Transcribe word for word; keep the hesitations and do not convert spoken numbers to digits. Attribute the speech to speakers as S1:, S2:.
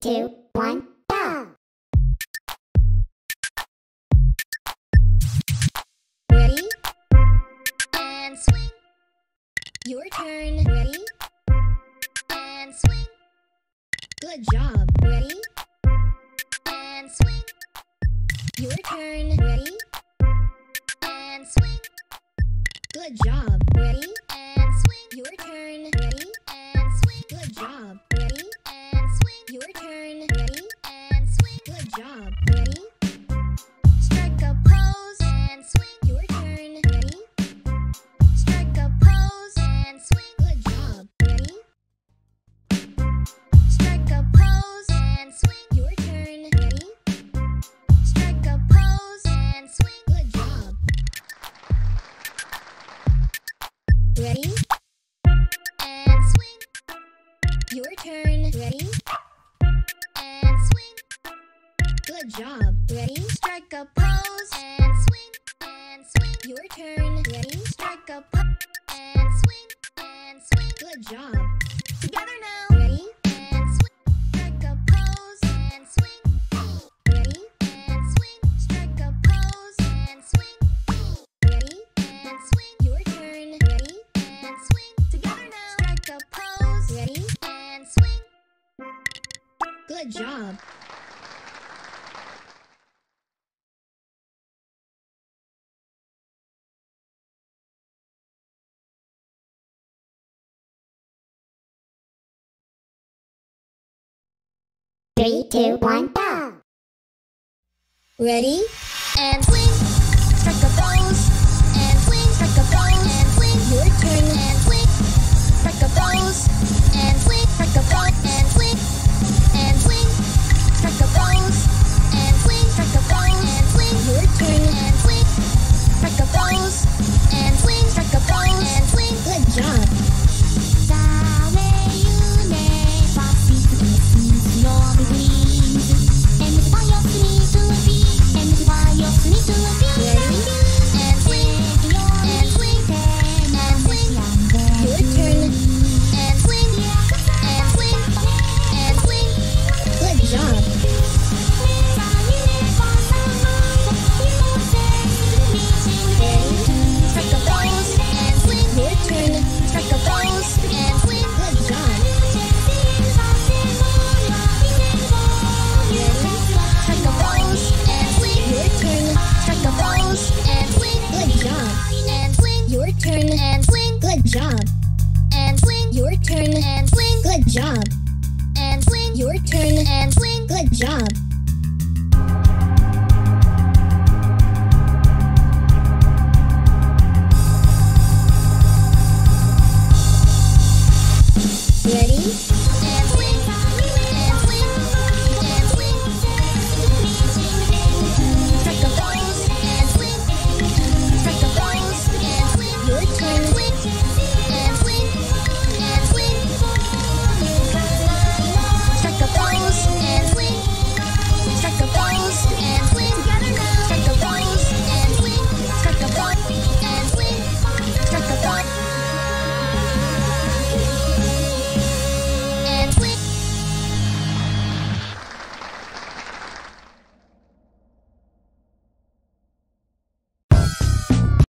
S1: two, one, go!
S2: Ready? And swing. Your turn. Ready? And swing. Good job. Ready? And swing. Your turn. Ready? And swing. Good job. Ready? And swing. Your turn. Ready? And swing. Good job. Ready? And swing. Your turn. Ready? And swing. Good job. Ready? Strike a pose and swing. Your turn. Ready? Strike a pose and swing. Good job. Ready? Strike a pose and swing. Your turn. Ready? Strike a pose and swing. Good job. Ready? And swing. Your turn. Ready? And swing. Good job. Ready? Strike a pose and swing. And swing. Your turn. Ready? Strike a pose and swing. And swing. Good job. Together now. Ready? And swing. Strike a pose and swing. Ready? And swing. Strike a pose and swing. Ready? And swing. Your turn. Ready? And swing. Together now. Strike a pose. Ready? And swing. Good job.
S1: Three, two, one, go!
S2: Ready? And swing.